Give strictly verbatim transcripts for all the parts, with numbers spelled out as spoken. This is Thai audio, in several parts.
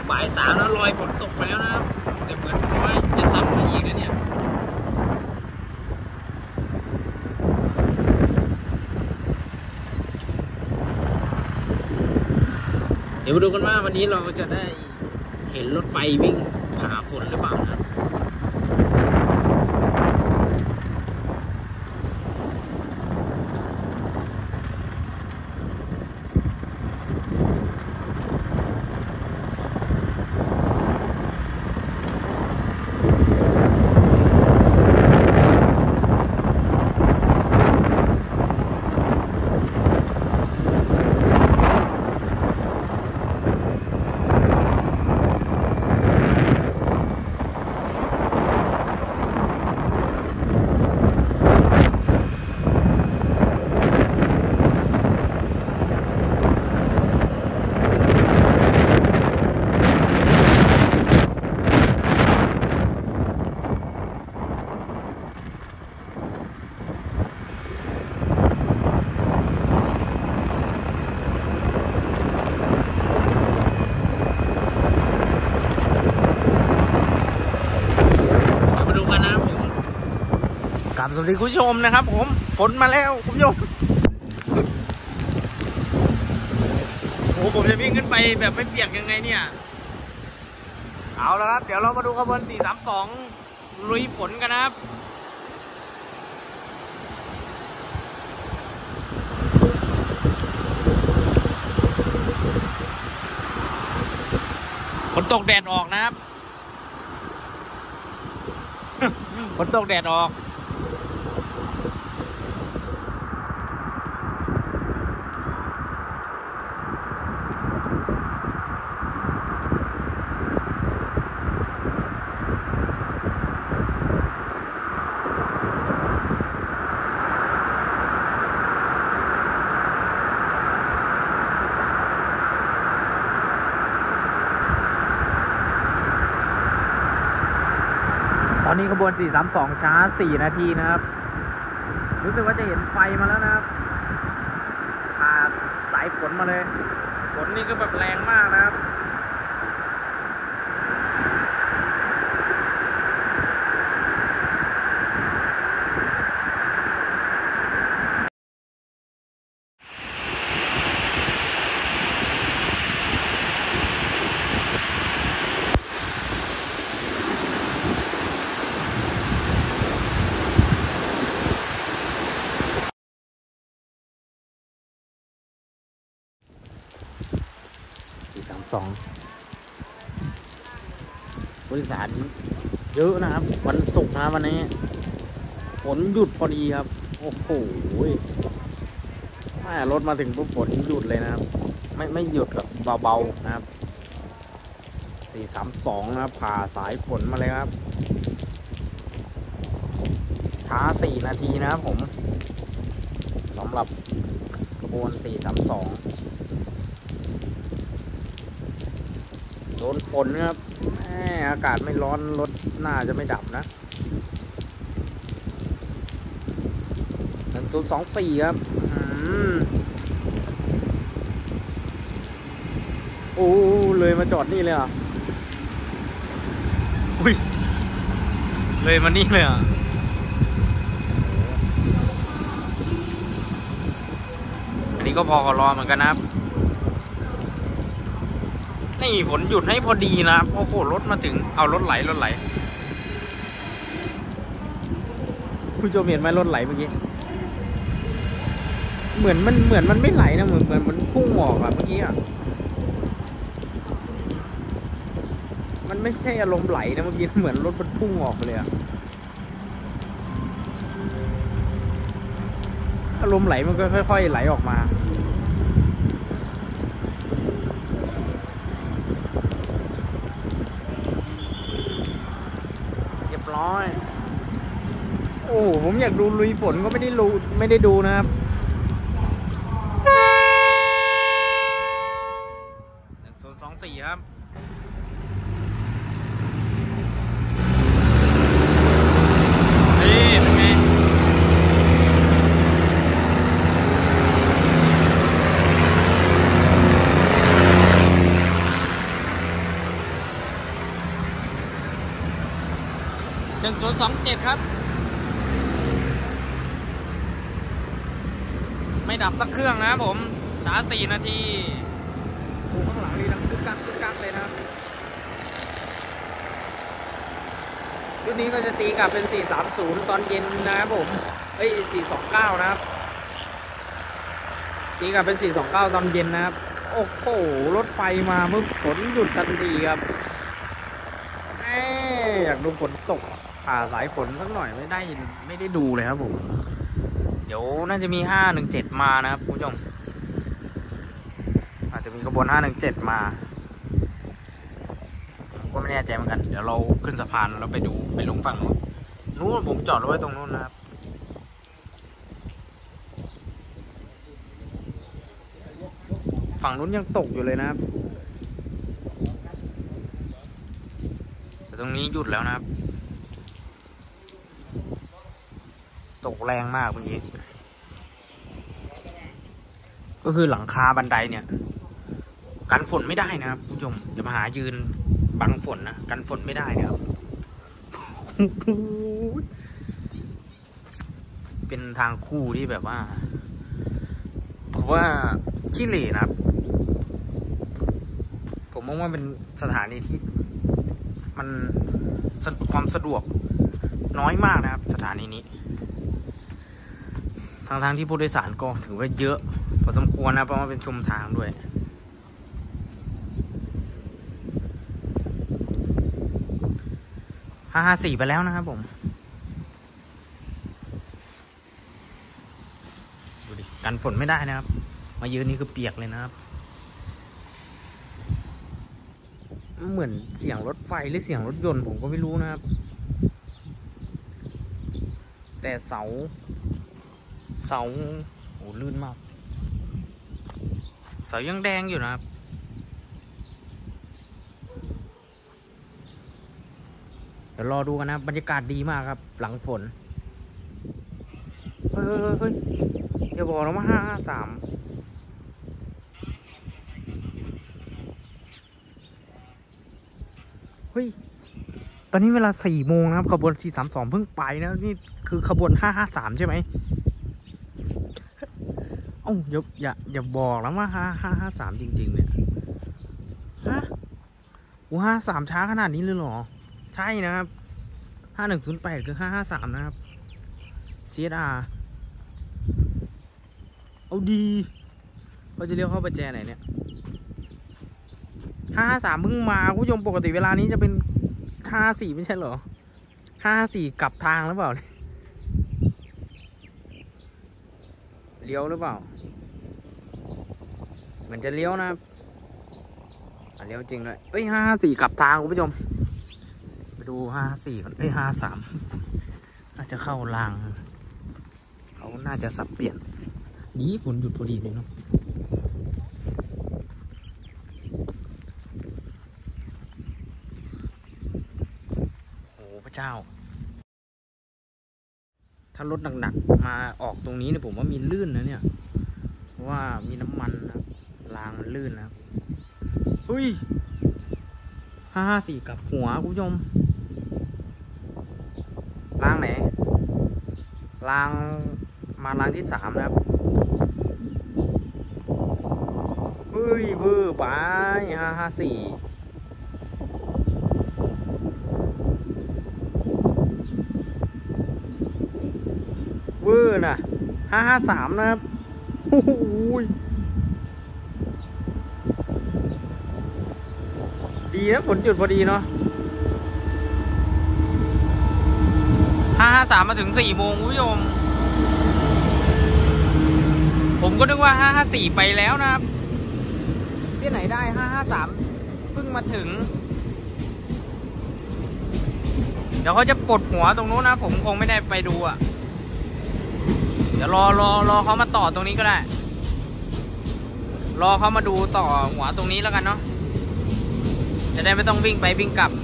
บ่ายสามแล้วลอยฝนตกไปแล้วนะครับแต่เหมือนว่าจะซ้ำมาอีกนะเนี่ยเดี๋ยวมาดูกันว่าวันนี้เราจะได้เห็นรถไฟวิ่งผ่าฝนหรือเปล่านะสวัสดีคุณผู้ชมนะครับผมฝนมาแล้วคุณผู้ชมโอ้ผมจะวิ่งขึ้นไปแบบไม่เปียกยังไงเนี่ยเอาแล้วครับเดี๋ยวเรามาดูขบวนสี่สามสองลุยฝนกันนะครับฝนตกแดดออกนะครับฝนตกแดดออกตอนนี้ขบวนสี่สามสองช้าสี่นาทีนะครับรู้สึกว่าจะเห็นไฟมาแล้วนะครับผ่าสายฝนมาเลยฝนนี่ก็แบบแรงมากนะครับสามสองบริษัทเยอะนะครับวันศุกร์นะวันนี้ฝนหยุดพอดีครับโอ้โหแม่รถมาถึงปุ๊บฝนหยุดเลยนะครับไม่ไม่หยุดกับเบาๆนะครับสี่สามสองนะครับผ่าสายฝนมาเลยครับช้าสี่นาทีนะครับผมสำหรับขบวนสี่สามสองโดนฝนครับอากาศไม่ร้อนรถน่าจะไม่ดับนะหนึ่งศูนย์สองสี่ครับโอ้เลยมาจอดนี่เลยอ่ะอุ้ยเลยมานี่เลยอ่ะอันนี้ก็พอรอเหมือนกันนะครับนี่ฝนหยุดให้พอดีนะโอ้โหรถมาถึงเอารถไหลรถไหลคุณผู้ชมเห็นไหมรถไหลเมื่อกี้เหมือนมันเหมือนมันไม่ไหลนะเหมือนเหมือนมันพุ่งออกอะเมื่อกี้อะมันไม่ใช่อารมณ์ไหลนะเมื่อกี้เหมือนรถมันพุ่งออกไปเลยอะอารมณ์ไหลมันก็ค่อยๆไหลออกมาร้อยโอ้ผมอยากดูลุยฝนก็ไม่ได้รู้ไม่ได้ดูนะครับหนึ่งศูนย์สองสี่ครับนึ่งศูนย์สองเจ็ดครับไม่ดับสักเครื่องนะครับผมช้าสี่นาทีโอ้ข้างหลังนี่ดังกึกกักกึกกักเลยนะครับชุดนี้ก็จะตีกลับเป็นสี่สามศูนย์ตอนเย็นนะครับผมเอ้ยสี่สองเก้านะครับตีกลับเป็นสี่สองเก้าตอนเย็นนะครับโอ้โหรถไฟมาเมื่อฝนหยุดทันทีครับเอ๊อยากดูฝนตกผ่าสายฝนสักหน่อยไม่ได้ไม่ได้ดูเลยครับผมเดี๋ยวน่าจะมีห้าหนึ่งเจ็ดมานะครับคุณผู้ชมอาจจะมีขบวนห้าหนึ่งเจ็ดมาผมก็ไม่แน่ใจเหมือนกันเดี๋ยวเราขึ้นสะพานเราไปดูไปลงฝั่งนู้นนู้นผมจอดรถไว้ตรงนู้นนะครับฝั่งนู้นยังตกอยู่เลยนะครับแต่ตรงนี้หยุดแล้วนะครับตกแรงมากเมื่อกี้ก็คือหลังคาบันไดเนี่ยกันฝนไม่ได้นะครับผู้ชมอย่ามาหายืนบังฝนนะกันฝนไม่ได้นะครับ เป็นทางคู่ที่แบบว่าเพราะว่าขี้เหร่นะครับผมมองว่าเป็นสถานีที่มันความสะดวกน้อยมากนะครับสถานีนี้ทางทางที่ผู้โดยสารก็ถือว่าเยอะพอสมควรนะเพราะว่าเป็นชุมทางด้วยห้าห้าสี่ไปแล้วนะครับผมดูดิกันฝนไม่ได้นะครับมายืนนี่คือเปียกเลยนะครับเหมือนเสียงรถไฟหรือเสียงรถยนต์ผมก็ไม่รู้นะครับแต่เสาเสาโอ้ลื่นมากเสายังแดงอยู่นะครับเดี๋ยวรอดูกันนะบรรยากาศดีมากครับหลังฝนเฮ้ยเฮ้ยอย่าบอกนะว่าห้าห้าสามเฮ้ยตอนนี้เวลาสี่โมงนะครับขบวนสี่สามสองเพิ่งไปนะนี่คือขบวนห้าห้าสามใช่ไหมเอ้าอย่าอย่าอย่าบอกแล้วว่าห้าห้าห้าสามจริงๆเนี่ยฮะโอ้ห้าสามช้าขนาดนี้เลยเหรอใช่นะครับห้าหนึ่งศูนย์แปดคือห้าห้าสามนะครับ ซี เอส อาร์ เอาดีเขาจะเลี้ยวเข้าประแจไหนเนี่ยห้าห้าสามเพิ่งมาคุณผู้ชมปกติเวลานี้จะเป็นห้าสี่ไม่ใช่เหรอห้าสี่กลับทางหรือเปล่าเลี้ยวหรือเปล่าเหมือนจะเลี้ยวนะเลี้ยวจริงเลยเอ้ยห้าสี่กลับทางคุณผู้ชมไปดูห้าสี่กันเอ้ยห้าสามน่าจะเข้ารางเขาน่าจะสับเปลี่ยนดีฝนหยุดพอดีเลยเนาะโอ้พระเจ้าถ้ารถหนักๆมาออกตรงนี้เนี่ยผมว่ามีลื่นนะเนี่ยเพราะว่ามีน้ำมันนะรางมันลื่นนะครับอุ้ยห้าห้าสี่กับหัวคุณผู้ชมรางไหนรางมารางที่สามนะครับเฮ้ยเบอร์ไปห้าห้าสี่เวอร์น่ะห้าห้าสามนะครับโอ้โหดีนะฝนหยุดพอดีเนาะห้าห้าสามมาถึงสี่โมงคุณผู้ชมผมก็นึกว่าห้าห้าสี่ไปแล้วนะครับที่ไหนได้ห้าห้าสามเพิ่งมาถึงเดี๋ยวเขาจะปลดหัวตรงนู้นนะผมคงไม่ได้ไปดูอ่ะเดี๋ยวรอรอรอเขามาต่อตรงนี้ก็ได้รอเขามาดูต่อหัวตรงนี้แล้วกันเนาะจะได้ไม่ต้องวิ่งไปวิ่งกลับ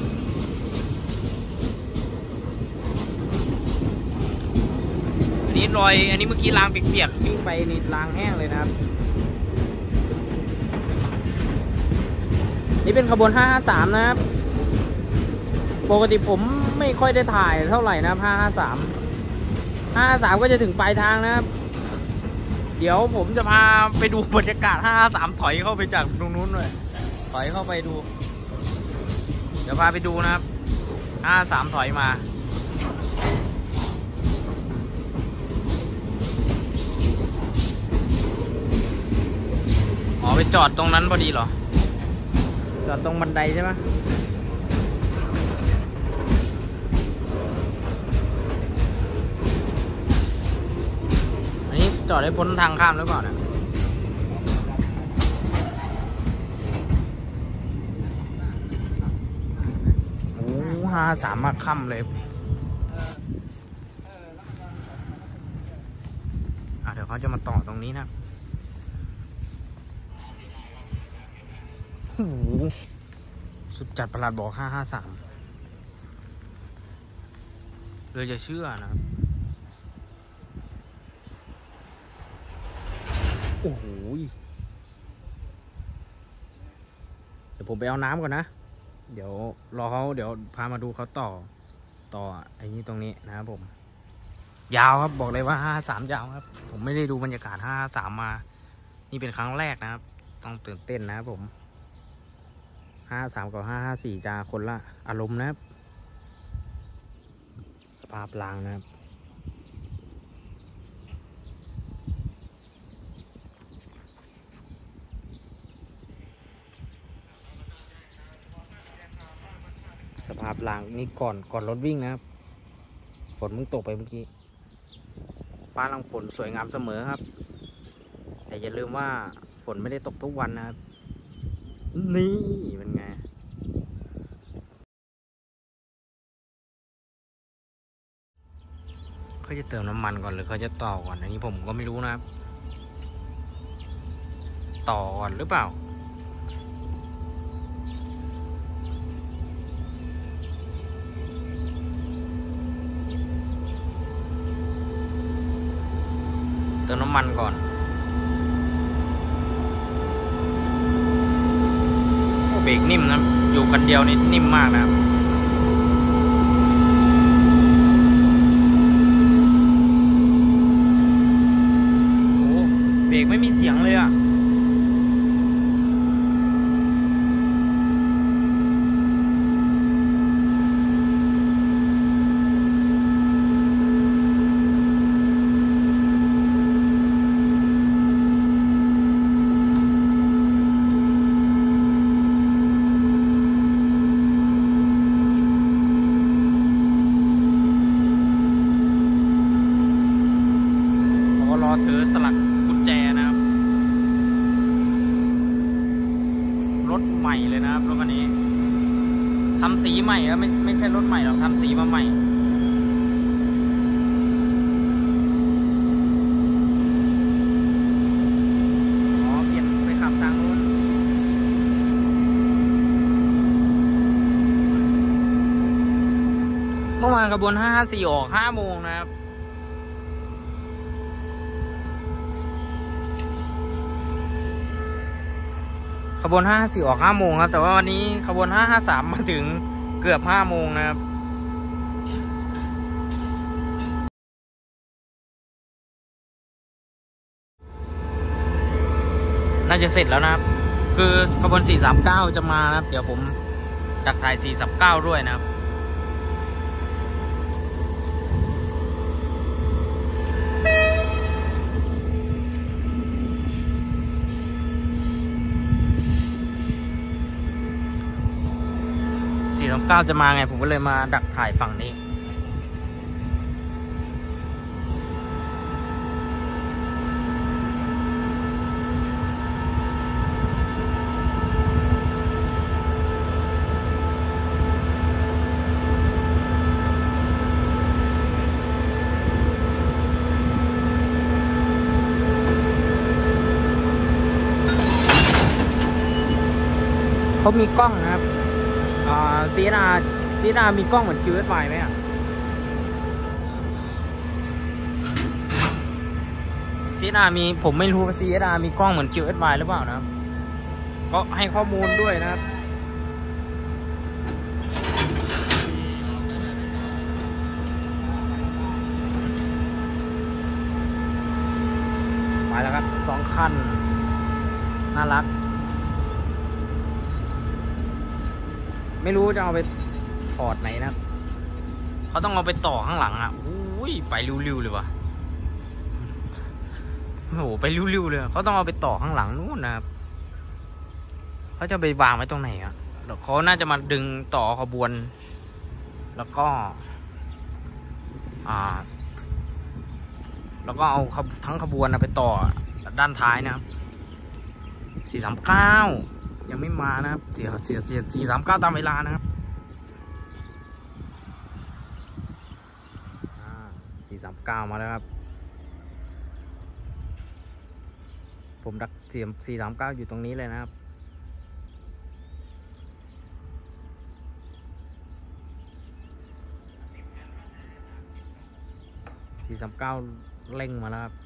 อันนี้รอยอันนี้เมื่อกี้รางเปียกๆวิ่งไปนี่รางแห้งเลยนะครับนี่เป็นขบวนห้าห้าสามนะครับปกติผมไม่ค่อยได้ถ่ายเท่าไหร่นะห้าห้าสามห้าห้าสามก็จะถึงปลายทางนะครับเดี๋ยวผมจะพาไปดูบรรยากาศห้าห้าสามถอยเข้าไปจากตรงนู้นเลยถอยเข้าไปดูเดี๋ยวพาไปดูนะครับห้าห้าสามถอยมาอ๋อไปจอดตรงนั้นพอดีเหรอจอดตรงบันไดใช่ไหมอันนี้จอดได้พ้นทางข้ามหรือเปล่าเนี่ยโอ้ห้าสามมาค่ำเลยอ่ะเดี๋ยวเขาจะมาต่อตรงนี้นะโอ้โหสุดจัดประหลาดบอกห้าห้าสามเลยจะเชื่อนะครับโอ้โหเดี๋ยวผมไปเอาน้ำก่อนนะเดี๋ยวรอเขาเดี๋ยวพามาดูเขาต่อต่อไอ้นี้ตรงนี้นะครับผมยาวครับบอกเลยว่าห้าสามยาวครับผมไม่ได้ดูบรรยากาศห้าสามมานี่เป็นครั้งแรกนะครับต้องตื่นเต้นนะครับผมห้าสามกับห้าห้าสี่จะคนละอารมณ์นะครับสภาพรางนะครับสภาพรางนี่ก่อนก่อนรถวิ่งนะครับฝนมึงตกไปเมื่อกี้ฟ้าหลังฝนสวยงามเสมอครับแต่อย่าลืมว่าฝนไม่ได้ตกทุกวันนะครับนี่เป็นไงเขาจะเติมน้ำมันก่อนหรือเขาจะต่อก่อนอันนี้ผมก็ไม่รู้นะครับต่อก่อนหรือเปล่าเติมน้ำมันก่อนเบรกนิ่มนะอยู่คันเดียวนี่นิ่มมากนะครับโอ้เบรกไม่มีเสียงเลยอ่ะถือสลักกุญแจนะครับรถใหม่เลยนะครับรถคันนี้ทำสีใหม่ครับไม่ไม่ใช่รถใหม่หรอกทำสีมาใหม่อ๋อเปลี่ยนไปขับทางโน้นเมื่อวานขบวนห้าห้าสี่ออกห้าโมงนะครับขบวนห้าห้าสี่ออกห้าโมงครับแต่ว่าวันนี้ขบวนห้าห้าสามมาถึงเกือบห้าโมงนะครับน่าจะเสร็จแล้วนะครับคือขบวนสี่สามเก้าจะมานะครับเดี๋ยวผมดักถ่ายสี่สามเก้าด้วยนะครับสี่สามเก้าจะมาไงผมก็เลยมาดักถ่ายฝั่งนี้เขามีกล้องนะครับอ่าซีนาซีนามีกล้องเหมือน คิว เอส ไว ไหมอ่ะซีนามีผมไม่รู้ว่าซีนามีกล้องเหมือน คิว เอส ไว หรือเปล่านะครับก็ให้ข้อมูลด้วยนะครับคันน่ารักไม่รู้จะเอาไปถอดไหนนะเขาต้องเอาไปต่อข้างหลังอ่ะอุ้ยไปริ้วๆเลยวะโอ้โหไปริ้วๆเลยเขาต้องเอาไปต่อข้างหลังนู้นนะครับเขาจะไปวางไว้ตรงไหนอ่ะเดี๋ยวเขาน่าจะมาดึงต่อขบวนแล้วก็อ่าแล้วก็เอาทั้งขบวนไปต่อด้านท้ายนะครับสี่สามเก้ายังไม่มานะครับเสียเสียเสียสี่สามเก้าตามเวลานะครับสี่สามเก้ามาแล้วครับผมดักเสียมสี่สามเก้าอยู่ตรงนี้เลยนะครับสี่สามเก้าเร่งมาแล้วครับ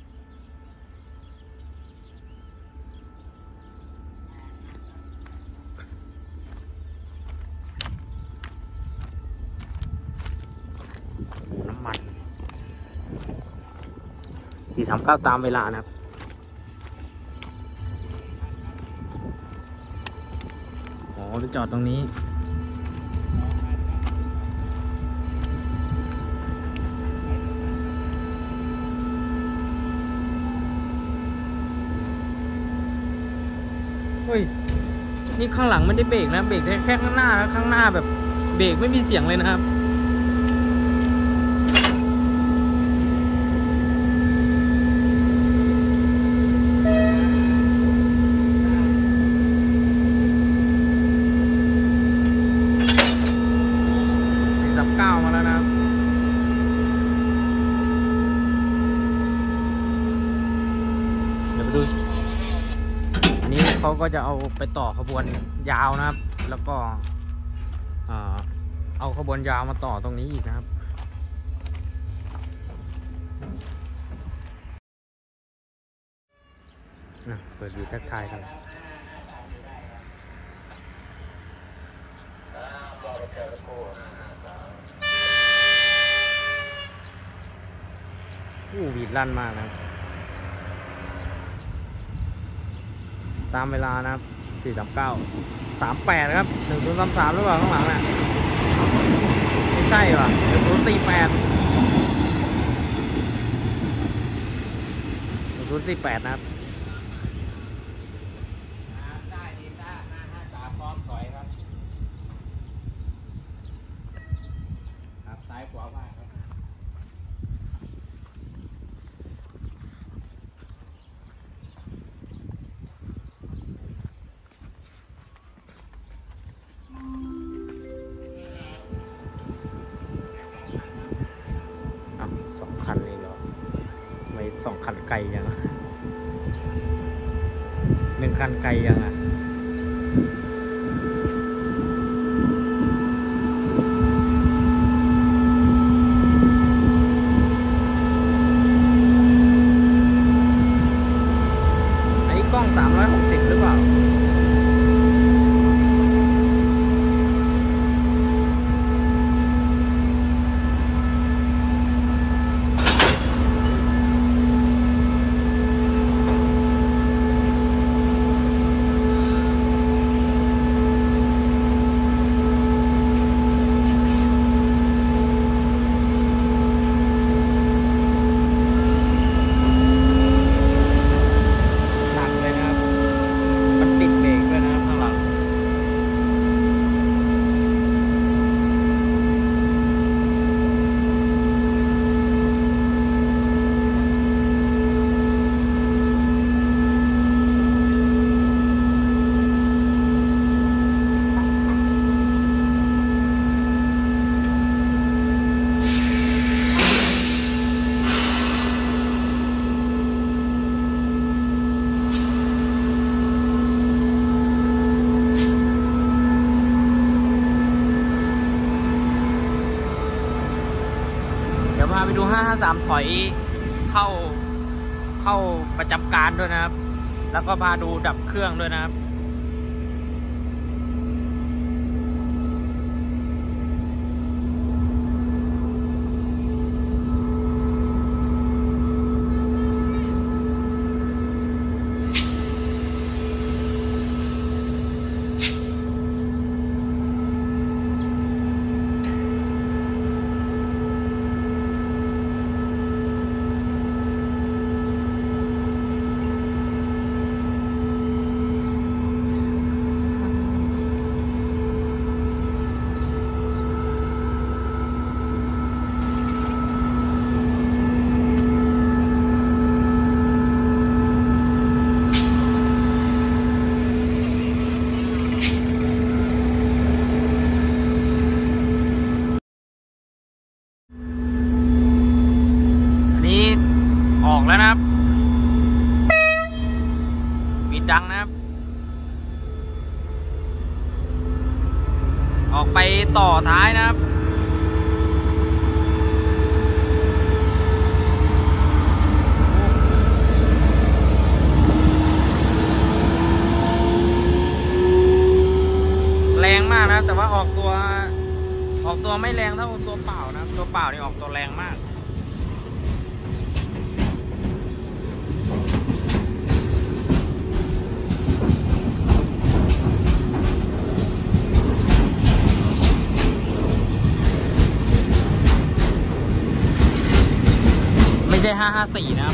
น้ำมันสี่สามเก้าตามเวลานะครับอ๋อไปจอดตรงนี้เฮ้ยนี่ข้างหลังไม่ได้เบรกนะเบรกแค่ข้างหน้าแล้วข้างหน้าแบบเบรกไม่มีเสียงเลยนะครับสี่สามเก้ามาแล้วนะครับเดี๋ยวไปดูเขาก็จะเอาไปต่อขบวนยาวนะครับแล้วก็เอาขบวนยาวมาต่อตรงนี้อีกนะครับนะเปิดวีทักทายกันอู้วีดลั่นมากนะตามเวลานะครับสี่สามเก้า สามแปดครับหนึ่งศูนย์สามสามหรือเปล่าข้างหลังน่ะไม่ใช่ว่ะหนึ่งศูนย์สี่แปดหนึ่งศูนย์สี่แปดนะครับได้ดีจ้าห้าห้าสามพร้อมถอยครับครับซ้ายขวาบ้างครับสองคันเลยเหรอไม่สองคันไกลยังหนึ่งคันไกลยังอ่ะอันนี้กล้องสามร้อยหกสิบหรือเปล่าพาไปดูห้าห้าสามถอยเข้าเข้าประจำการด้วยนะครับแล้วก็พาดูดับเครื่องด้วยนะครับออกไปต่อท้ายนะครับแรงมากนะแต่ว่าออกตัวออกตัวไม่แรงเท่าตัวเปล่านะตัวเปล่านี่ออกตัวแรงมากไม่ใช่ห้าห้าสี่นะครับ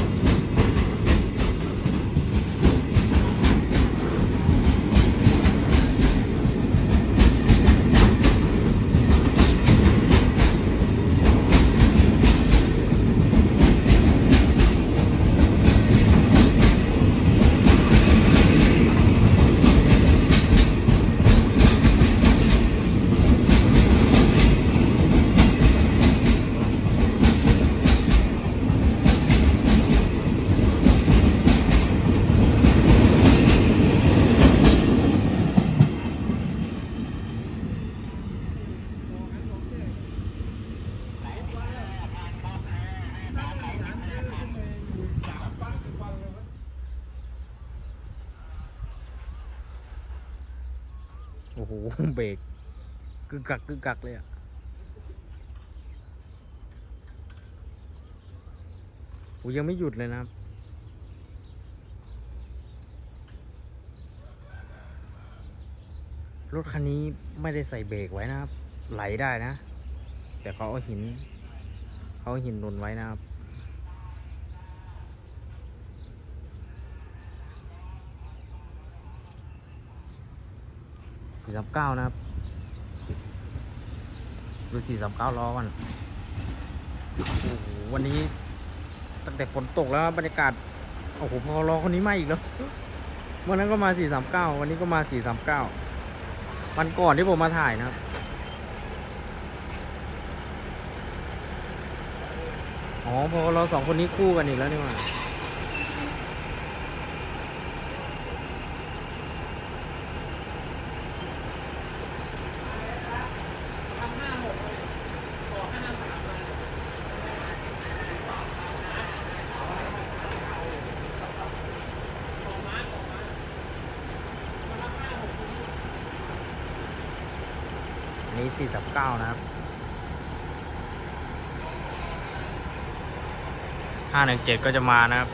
โอ้โหเบรกกึกกักกึกกักเลยอ่ะโอ้ยังไม่หยุดเลยนะครับรถคันนี้ไม่ได้ใส่เบรกไว้นะครับไหลได้นะแต่เขาเอาหินเขาเอาหินหนุนไว้นะครับสี่สามเก้านะครับดูสี่สามเก้าล้อกันโอ้โหวันนี้ตั้งแต่ฝนตกแล้วบรรยากาศโอ้โหพอล้อคนนี้มาอีกแล้ววันนั้นก็มาสี่สามเก้าวันนี้ก็มาสี่สามเก้าวันก่อนที่ผมมาถ่ายนะครับอ๋อพอเราสองคนนี้คู่กันอีกแล้วนี่ว่านี้สี่สามเก้านะครับห้าหนึ่งเจ็ดก็จะมานะครับ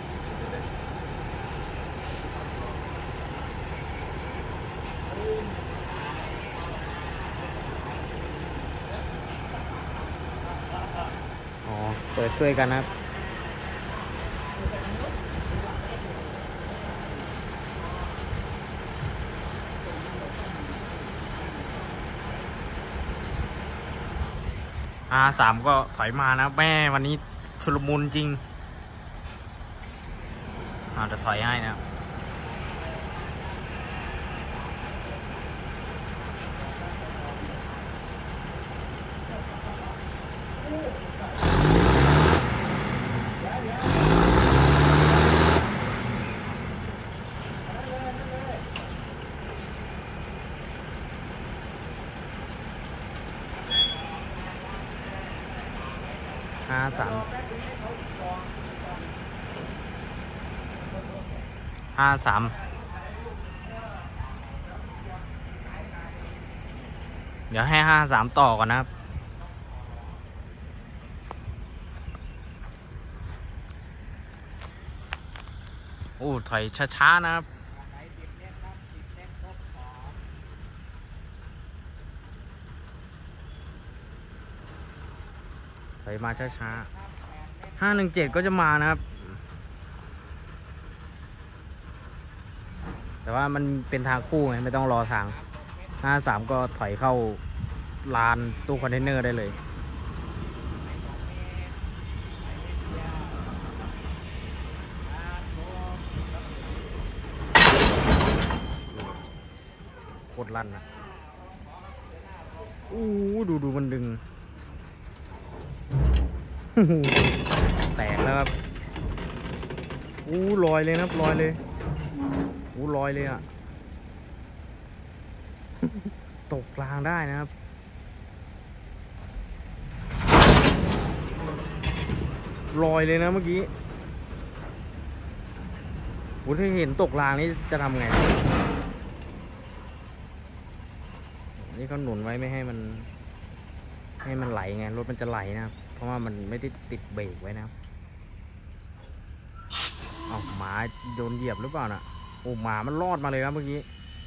อ๋อเปิดช่วยกันนะครับอาสามก็ถอยมานะแม่วันนี้ชุลมุนจริงอาจจะถอยให้นะครับห้าสามห้าสามเดี๋ยวให้ห้าสามต่อก่อนนะครับโอ้ถอยช้าๆนะครับถอยมาช้าๆห้าหนึ่งเจ็ดก็จะมานะครับแต่ว่ามันเป็นทางคู่ไงไม่ต้องรอทางห้าสามก็ถอยเข้าลานตู้คอนเทนเนอร์ได้เลยโคตรลั่นนะอู้ดูดูมันดึง แตกแล้วครับอู้ลอยเลยนะครับลอยเลยอู้ลอยเลยอ่ะ ตตกกลางได้นะครับลอยเลยนะเมื่อกี้โอ้ถ้าเห็นตกรางนี่จะทำไงนี่เขาหนุนไว้ไม่ให้มันให้มันไหลไงรถมันจะไหลนะครับเพราะว่ามันไม่ได้ติดเบรกไว้นะครับเอาหมาโดนเหยียบหรือเปล่าน่ะโอ้หมามันรอดมาเลยครับเมื่อกี้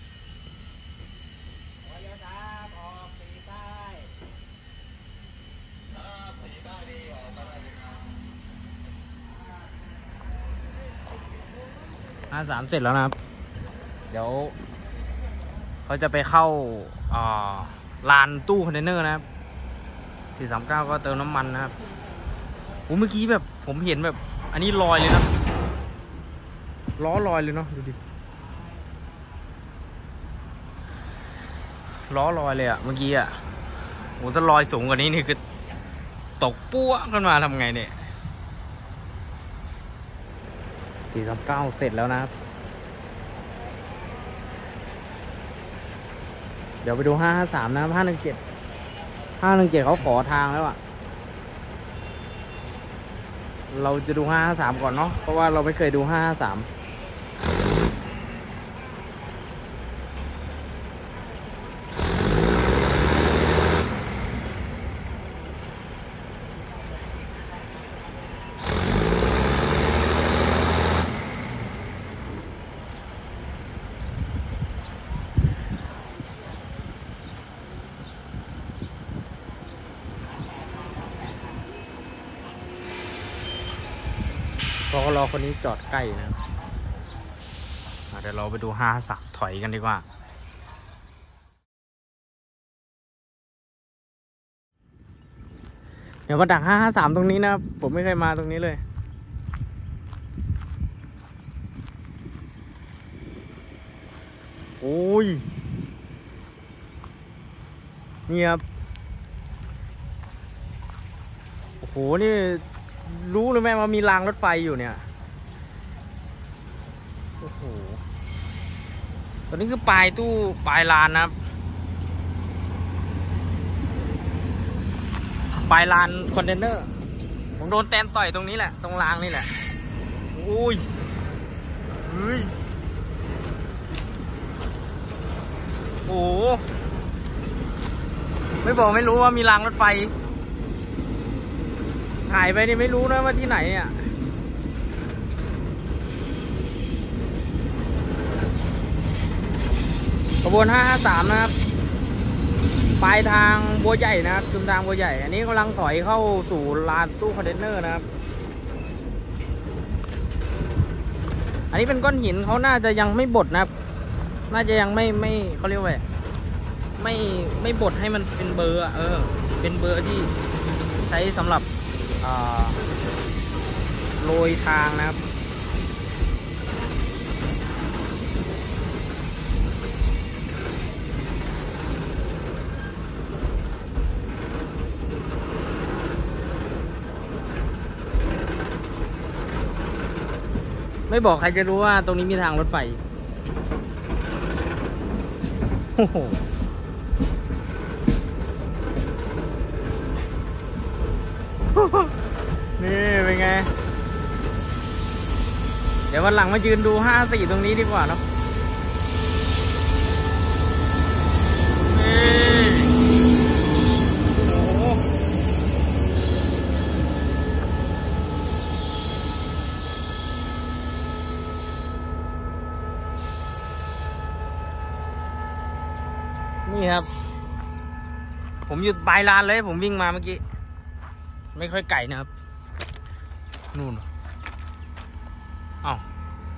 ห้าสามเสร็จแล้วนะครับเดี๋ยวเขาจะไปเข้าลานตู้คอนเทนเนอร์นะครับสี่สามเก้าก็เติมน้ำมันนะครับโอ้เมื่อกี้แบบผมเห็นแบบอันนี้ลอยเลยนะล้อลอยเลยเนาะดูดิล้อลอยเลยอะเมื่อกี้อะโอ้ถ้าลอยสูงกว่านี้นี่คือตกปั้วขึ้นมาทำไงเนี่ยสี่สามเก้าเสร็จแล้วนะครับเดี๋ยวไปดูห้าห้าสามนะครับห้าหนึ่งเจ็ดห้าหนึ่งเจ็ดเขาขอทางแล้วอะเราจะดูห้าห้าสามก่อนเนาะเพราะว่าเราไม่เคยดูห้าห้าสามรอรอคนนี้จอดใกล้นะเดี๋ยวเราไปดูห้าสามถอยกันดีกว่าเดี๋ยวมาดักห้าห้าสามตรงนี้นะครับผมไม่เคยมาตรงนี้เลยโอ้ยนี่ครับโอ้โหนี่รู้เลยแม่ว่ามีรางรถไฟอยู่เนี่ยโอ้โหตอนนี้คือปลายตู้ปลายลานนะครับปลายลานคอนเทนเนอร์ผมโดนแตนต่อยตรงนี้แหละตรงรางนี่แหละโอ้ยเฮ้ยโอ้ไม่บอกไม่รู้ว่ามีรางรถไฟถ่ายไปนี่ไม่รู้นะว่าที่ไหนอ่ะขบวนห้าห้าสามนะครับปลายทางบัวใหญ่นะครับชุมทางบัวใหญ่อันนี้กำลังถอยเข้าสู่ลานตู้คอนเทนเนอร์นะครับอันนี้เป็นก้อนหินเขาน่าจะยังไม่บดนะครับน่าจะยังไม่ไม่เขาเรียกว่าไม่ไม่บดให้มันเป็นเบอร์เออเป็นเบอร์ที่ใช้สำหรับโรยทางนะครับไม่บอกใครจะรู้ว่าตรงนี้มีทางรถไฟโอ้โหนี่เป็นไงเดี๋ยววันหลังมายืนดูห้าสี่ตรงนี้ดีกว่าเนาะนี่โอ้โหนี่ครับผมอยู่ปลายลานเลยผมวิ่งมาเมื่อกี้ไม่ค่อยไกลนะครับนู่นอ้าว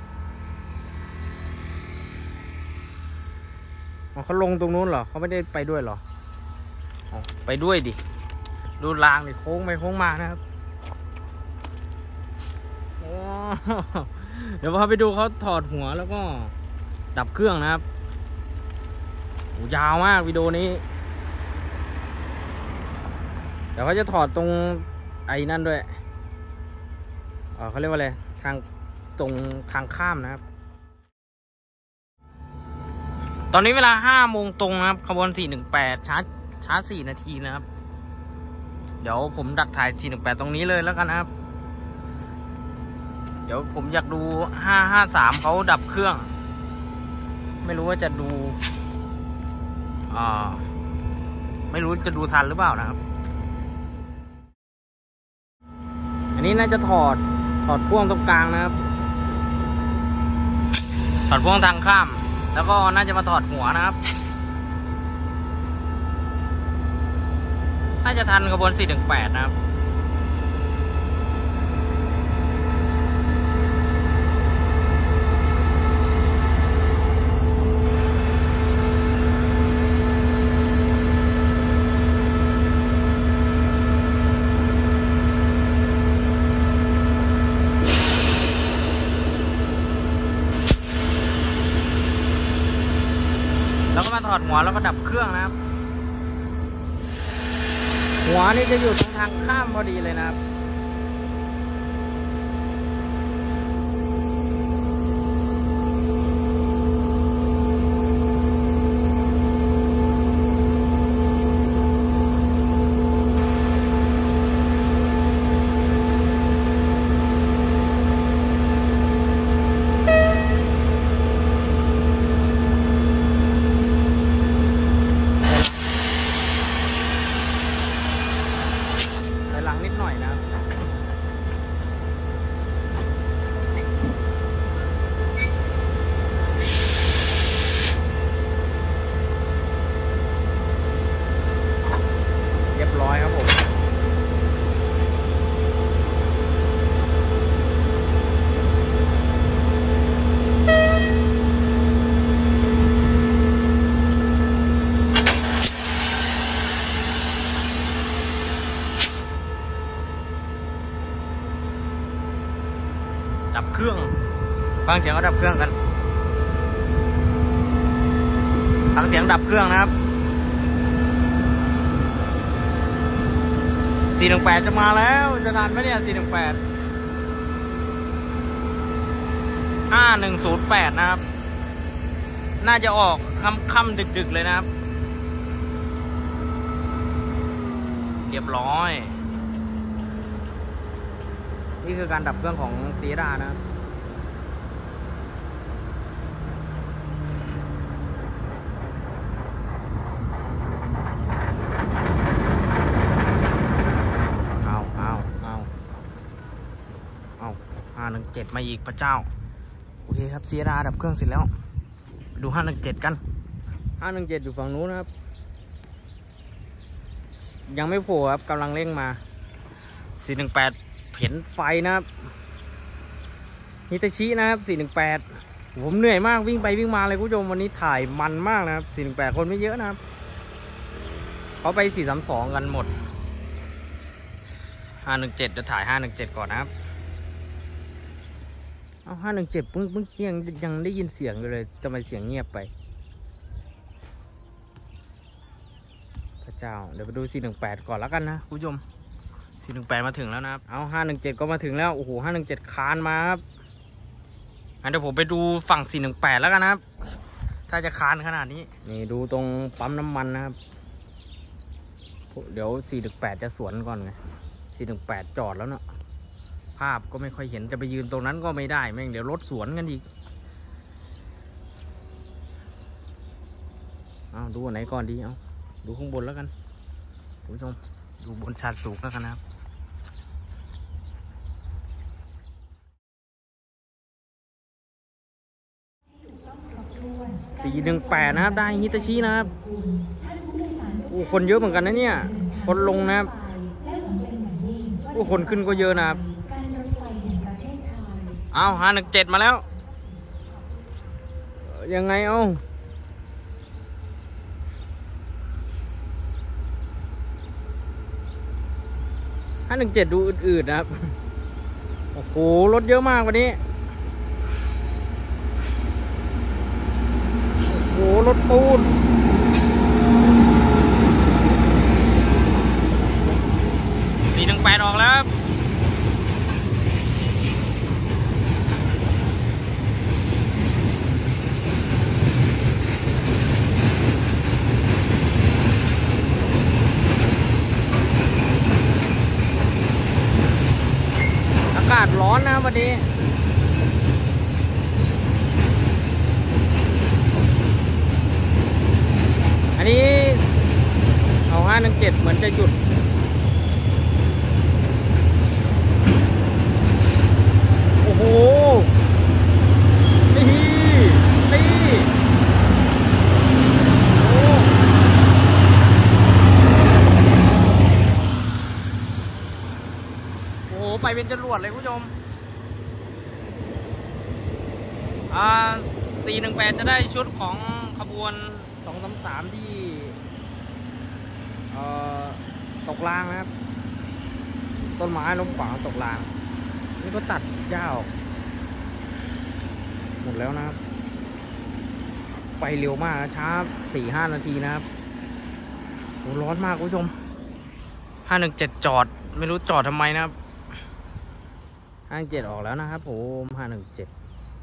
เขาลงตรงนู้นเหรอเขาไม่ได้ไปด้วยเหรออ๋อไปด้วยดิดูรางดิโค้งไปโค้งมานะครับโอ้เดี๋ยวพาไปดูเขาถอดหัวแล้วก็ดับเครื่องนะครับยาวมากวิดีโอนี้เดี๋ยวเขาจะถอดตรงไอ้นั่นด้วยเออเขาเรียกว่าอะไรทางตรงทางข้ามนะครับตอนนี้เวลาห้าโมงตรงนะครับขบวนสี่หนึ่งแปดช้าช้าสี่นาทีนะครับเดี๋ยวผมดักถ่ายสี่หนึ่งแปดตรงนี้เลยแล้วกันนะครับเดี๋ยวผมอยากดูห้าห้าสามเขาดับเครื่องไม่รู้ว่าจะดูอ่าไม่รู้จะดูทันหรือเปล่านะครับอันนี้น่าจะถอดถอดพ่วงตรงกลางนะครับถอดพ่วงทางข้ามแล้วก็น่าจะมาถอดหัวนะครับน่าจะทันขบวนสี่หนึ่งแปดนะครับแล้วก็มาถอดหัวแล้วก็ดับเครื่องนะครับหัวนี่จะอยู่ตรงทางข้ามพอดีเลยนะครับนิดหน่อยนะเรียบร้อยครับผมดับเครื่องฟังเสียงก็ดับเครื่องกันฟังเสียงดับเครื่องนะครับสี่หนึ่งแปดจะมาแล้วจะทันไหมเนี่ยสี่หนึ่งแปดห้าหนึ่งศูนย์แปดนะครับน่าจะออกค่ำๆดึกๆเลยนะครับเรียบร้อยนี่คือการดับเครื่องของซีดานะเอาเอาเอาเอาห้าหนึ่งเจ็ดมาอีกพระเจ้าโอเคครับซีดาดับเครื่องเสร็จแล้วไปดูห้าหนึ่งเจ็ดกันห้าหนึ่งเจ็ดอยู่ฝั่งนู้นนะครับยังไม่โผล่ครับกำลังเร่งมาสี่หนึ่งแปดเห็นไฟนะครับฮิตาชินะครับสี่หนึ่งแปดผมเหนื่อยมากวิ่งไปวิ่งมาเลยคุณผู้ชมวันนี้ถ่ายมันมากนะครับสี่หนึ่งแปดคนไม่เยอะนะครับเขาไปสี่สามสองกันหมดห้าหนึ่งเจ็ดจะถ่ายห้าหนึ่งเจ็ดก่อนนะครับเอาห้าหนึ่งเจ็ดเพิ่งเพิ่งยังยังได้ยินเสียงอยู่เลยทำไมเสียงเงียบไปพระเจ้าเดี๋ยวไปดูสี่หนึ่งแปดก่อนแล้วกันนะคุณผู้ชมสี่หนึ่งแปดมาถึงแล้วนะครับเอาห้าหนึ่งเจ็ดก็มาถึงแล้วโอ้โหห้าหนึ่งเจ็ดคานมาครับงั้นเดี๋ยวผมไปดูฝั่งสี่หนึ่งแปดแล้วกันนะครับถ้าจะคานขนาดนี้นี่ดูตรงปั๊มน้ำมันนะครับเดี๋ยวสี่หนึ่งแปดจะสวนก่อนไงสี่หนึ่งแปดจอดแล้วเนาะภาพก็ไม่ค่อยเห็นจะไปยืนตรงนั้นก็ไม่ได้แม่งเดี๋ยวรถสวนกันอีกเอาดูอันไหนก่อนดีเอาดูข้างบนแล้วกันคุณผู้ชมดูบนชาร์จสูงแล้วกันนะครับสี่หนึ่งแปดนะครับได้ฮิตาชินะครับโอ้คนเยอะเหมือนกันนะเนี่ยคนลงนะครับโอ้คนขึ้นก็เยอะนะครับเอาห้าหนึ่งเจ็ดมาแล้วยังไงเอาห้าหนึ่งเจ็ดดูอืดๆนะครับโอ้โหรถเยอะมากวันนี้โอ้โหรถปูนสี่หนึ่งแปดออกแล้วอนนะวันนี้อันนี้เอาห้าหนึ่งเจ็ดเหมือนจะหยุดโอ้โหนี่นี่โอ้โหไปเป็นจรวดเลยคุณผู้ชมอ่าสี่หนึ่งแปดจะได้ชุดของขบวนสองสามสามที่เอ่อตกรางนะครับต้นไม้ล้มขวางตกรางนี่ก็ตัดหญ้าออกหมดแล้วนะครับไปเร็วมากช้าสี่ห้านาทีนะครับโหร้อนมากคุณผู้ชมห้าหนึ่งเจ็ดจอดไม่รู้จอดทำไมนะครับห้าหนึ่งเจ็ดออกแล้วนะครับผมห้าหนึ่งเจ็ด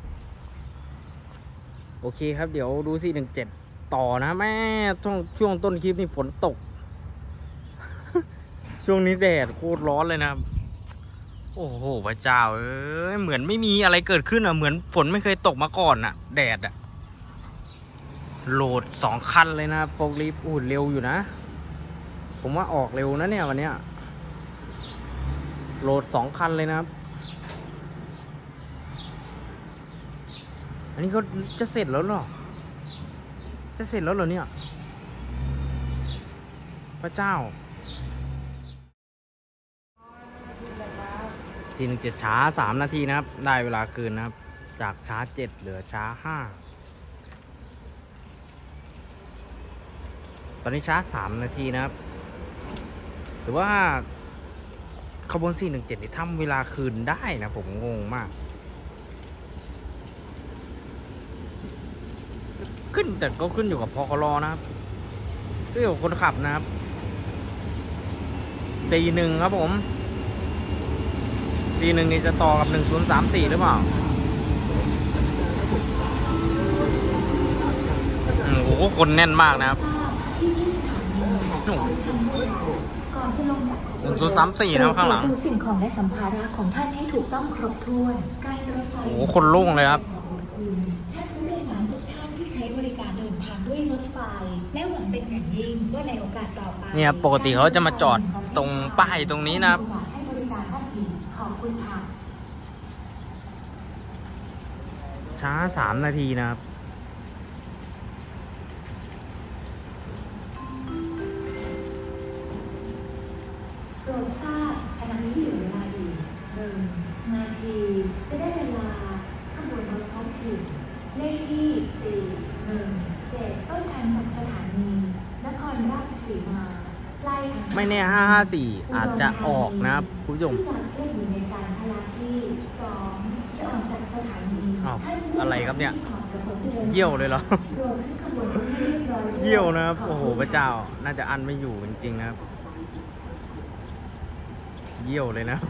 โอเคครับเดี๋ยวดูสี่หนึ่งเจ็ดต่อนะแม่ช่วงช่วงต้นคลิปนี่ฝนตก ช่วงนี้แดดโคตรร้อนเลยนะครับโอ้โหพระเจ้าเอ้ยเหมือนไม่มีอะไรเกิดขึ้นอ่ะเหมือนฝนไม่เคยตกมาก่อนอ่ะแดดอ่ะโหลดสองคันเลยนะโฟล์คลิฟต์อุ่นเร็วอยู่นะผมว่าออกเร็วนะเนี่ยวันเนี้ยโหลดสองคันเลยนะครับอันนี้เขาจะเสร็จแล้วเหรอจะเสร็จแล้วเหรอเนี่ยพระเจ้าทีหนึ่งเจ็ดช้าสามนาทีนะครับได้เวลาคืนนะครับจากช้าเจ็ดเหลือช้าห้าตอนนี้ช้าสามนาทีนะครับหรือว่าขบวนสี่หนึ่งเจ็ดนี่ทำเวลาคืนได้นะผมงงมากขึ้นแต่ก็ขึ้นอยู่กับพคลนะครับขึ้นอยู่กับคนขับนะครับสี่หนึ่งครับผมสี่หนึ่งนี่จะต่อกับหนึ่งศูนย์สามสี่หรือเปล่าโอ้โหคนแน่นมากนะครับหนึ่งศูนย์สามสี่นะข้างหลังสิ่งของและสัมภาระของท่านให้ถูกต้องครบถ้วนใกล้รถไฟโอ้โหคนลุ่งเลยครับท่านผู้โดยสารทุกท่านที่ใช้บริการเดินทางด้วยรถไฟและหวังเป็นอย่างยิ่งว่าในโอกาสต่อไปเนี่ยปกติเขาจะมาจอดตรงป้ายตรงนี้นะครับให้บริการท่านอีกขอบคุณค่ะช้าสามนาทีนะครับโปรดทราบขณะนี้อยู่เวลาอีกหนึ่งนาทีจะได้เวลาขบวนรถท้องถิ่นเลขที่สี่หนึ่งเจ็ดต้นทางจากสถานีนครราชสีมาปลายทางไม่แน่ห้าห้าสี่อาจจะออกนะครับคุณผู้ชมอ้าวอะไรครับเนี่ยเยี่ยวเลยเหรอ เยี่ยวนะครับโอ้โหพระเจ้าน่าจะอันไม่อยู่จริงๆนะครับเยี่ยวเลยนะ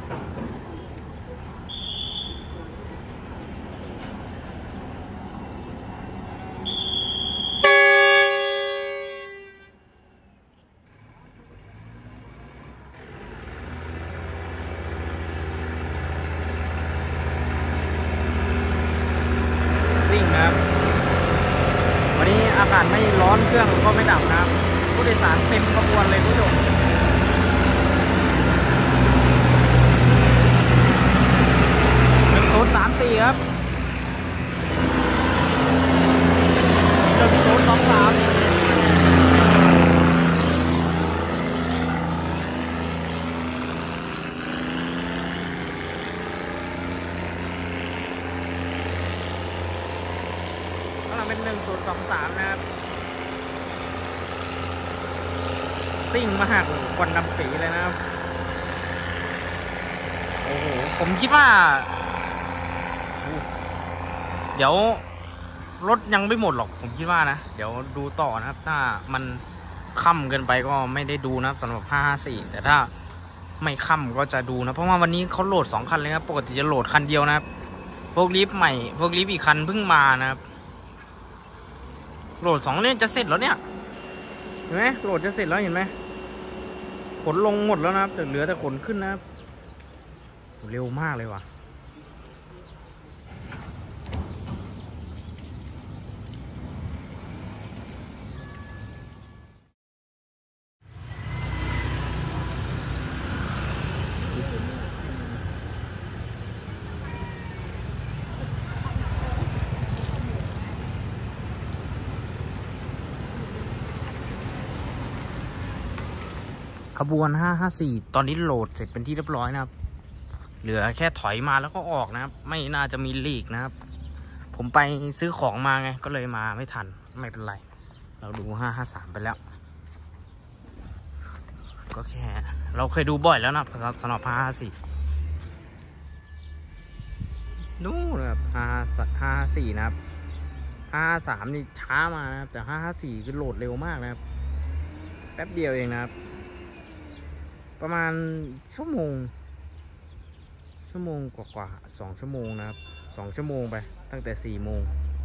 ซิ่งนะครับวันนี้อากาศไม่ร้อนเครื่องก็ไม่ดับนะครับผู้โดยสารเต็มขบวนเลยคุณผู้ชมสามสี่ครับหนึ่งศูนย์สองสามก็เราเป็นหนึ่งศูนย์สองสามนะครับซิ่งมากกว่าน้ำปีเลยนะครับโอ้โหผมคิดว่าเดี๋ยวรถยังไม่หมดหรอกผมคิดว่านะเดี๋ยวดูต่อนะครับถ้ามันค่ำเกินไปก็ไม่ได้ดูนะครับสำหรับห้าห้าสี่แต่ถ้าไม่ค่ำก็จะดูนะเพราะว่าวันนี้เขาโหลดสองคันเลยครับปกติจะโหลดคันเดียวนะครับโฟล์คลิฟต์ใหม่โฟล์คลิฟต์อีกคันเพิ่งมานะครับโหลดสองเล่นจะเสร็จแล้วเนี่ยเห็นไหมโหลดจะเสร็จแล้วเห็นไหมขนลงหมดแล้วนะครับแต่เหลือแต่ขนขึ้นนะครับเร็วมากเลยว่ะขบวนห้าห้าสี่ตอนนี้โหลดเสร็จเป็นที่เรียบร้อยนะครับเหลือแค่ถอยมาแล้วก็ออกนะครับไม่น่าจะมีลีกนะครับผมไปซื้อของมาไงก็เลยมาไม่ทันไม่เป็นไรเราดูห้าห้าสามไปแล้วก็แค่เราเคยดูบ่อยแล้วนะสำหรับห้าห้าสี่นู่นนะครับห้าห้าสี่นะครับห้าสามนี่ช้ามานะครับแต่ห้าห้าสี่คือโหลดเร็วมากนะครับแป๊บเดียวเองนะครับประมาณชั่วโมงชั่วโมงกว่าๆสองชั่วโมงนะครับสองชั่วโมงไปตั้งแต่สี่โมง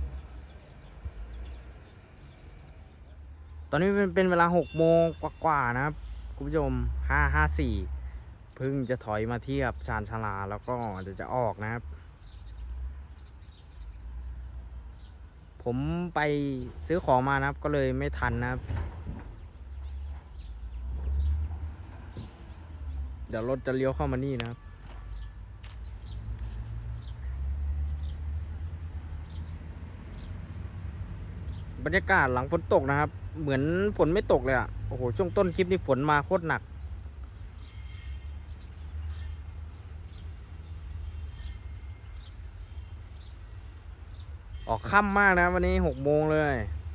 ตอนนี้เป็นเป็นเวลาหกโมงกว่าๆนะครับคุณผู้ชมห้าห้าสี่เพิ่งจะถอยมาเทียบชานชาลาแล้วก็เดี๋ยวจะออกนะครับผมไปซื้อของมานะครับก็เลยไม่ทันนะครับเดี๋ยวรถจะเลี้ยวเข้ามานี่นะครับบรรยากาศหลังฝนตกนะครับเหมือนฝนไม่ตกเลยอ่ะโอ้โหช่วงต้นคลิปนี้ฝนมาโคตรหนักออกค่ำมากนะวันนี้หกโมงเลย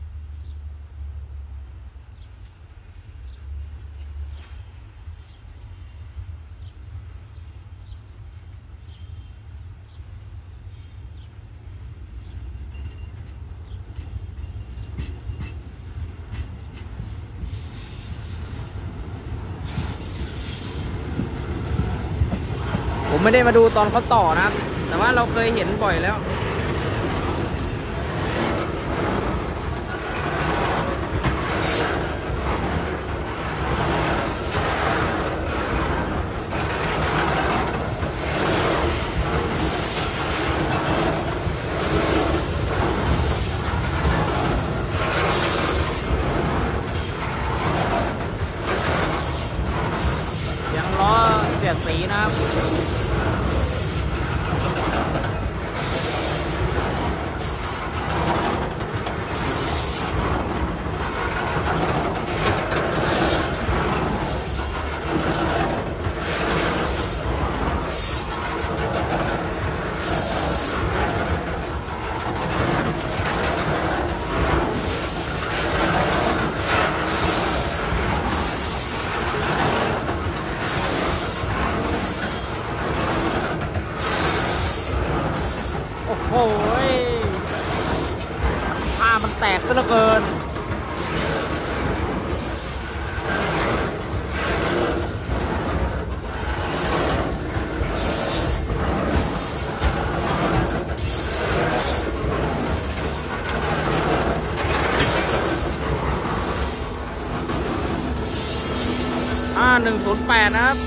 ผมไม่ได้มาดูตอนเขาต่อนะครับแต่ว่าเราเคยเห็นบ่อยแล้วยังล้อเสียดสีนะครับโอ้ยผ้ามันแตกซะเหลือเกินอ่าหนึ่งศูนย์แปดนะครับ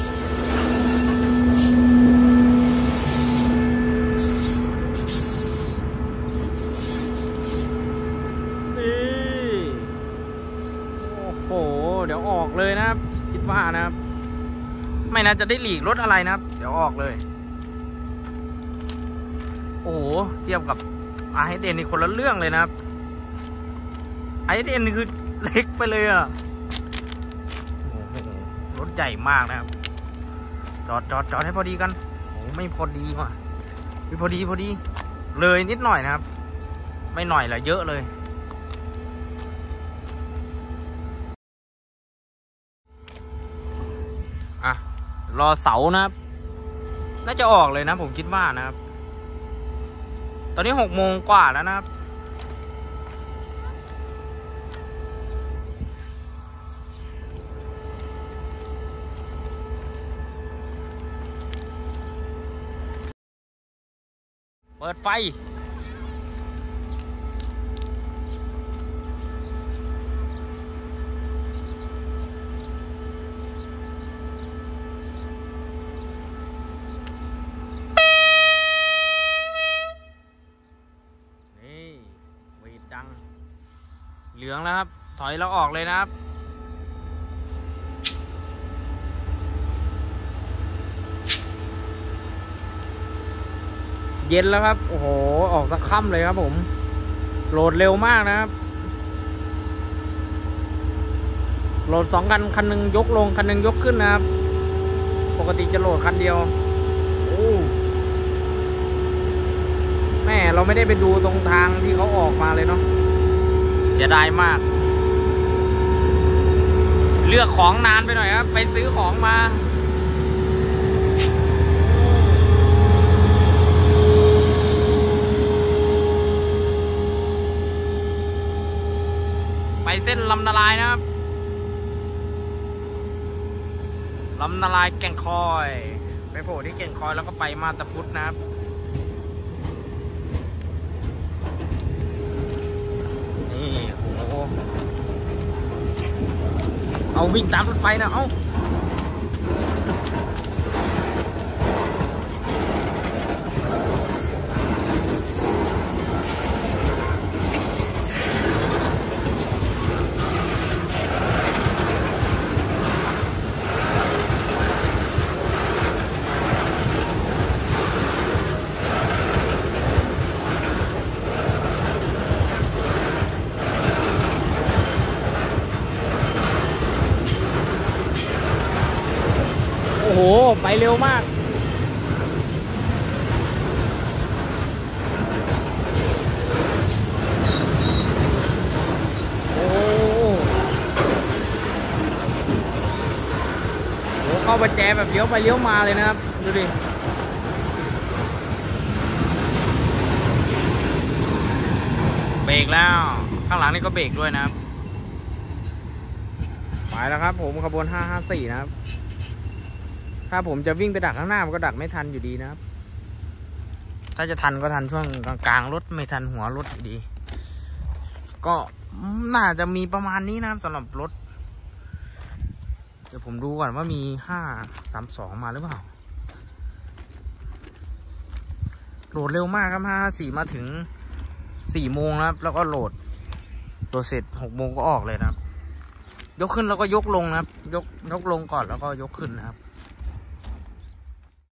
โอ้โหเดี๋ยวออกเลยนะครับคิดว่านะครับไม่น่าจะได้หลีกรถอะไรนะครับเดี๋ยวออกเลยโอ้โหเทียบกับ อาร์ เอส เอ็น นี่คนละเรื่องเลยนะครับ อาร์ เอส เอ็น นี่คือเล็กไปเลยอ่ะโอ้โหรถใหญ่มากนะครับจอดจอดจอดให้พอดีกันโอ้ไม่พอดีว่ะไม่พอดีพอดีเลยนิดหน่อยนะครับไม่หน่อยแหละเยอะเลยอ่ะรอเสานะครับน่าจะออกเลยนะผมคิดว่านะครับตอนนี้หกโมงกว่าแล้วนะครับเปิดไฟดังเหลืองแล้วครับถอยแล้วออกเลยนะครับเย็นแล้วครับโอ้โหออกสักค่ำเลยครับผมโหลดเร็วมากนะครับโหลดสองคันคันหนึ่งยกลงคันหนึ่งยกขึ้นนะครับปกติจะโหลดคันเดียวโอ้แม่เราไม่ได้ไปดูตรงทางที่เขาออกมาเลยเนาะเสียดายมากเลือกของนานไปหน่อยครับไปซื้อของมาไปเส้นลำนาลายนะครับลำนาลายแก่งคอยไปโผล่ที่แก่งคอยแล้วก็ไปมาตาพุธนะครับนี่โอ้โหเอาวิ่งตามรถไฟนะเอาโอ้โหไปเร็วมากโอ้โหเข้าประแจแบบเลี้ยวไปเลี้ยวมาเลยนะครับดูดิเบรกแล้วข้างหลังนี่ก็เบรกด้วยนะครับไปแล้วครับผมขบวนห้าห้าสี่นะครับถ้าผมจะวิ่งไปดักข้างหน้ามันก็ดักไม่ทันอยู่ดีนะครับถ้าจะทันก็ทันช่วงกลางๆรถไม่ทันหัวรถดีก็น่าจะมีประมาณนี้นะครับสำหรับรถเดี๋ยวผมดูก่อนว่ามีห้าสามสองมาหรือเปล่าโหลดเร็วมากครับห้าสี่มาถึงสี่โมงนะครับแล้วก็โหลดโหลดเสร็จหกโมงก็ออกเลยนะครับยกขึ้นแล้วก็ยกลงนะครับยกยกลงก่อนแล้วก็ยกขึ้นนะครับ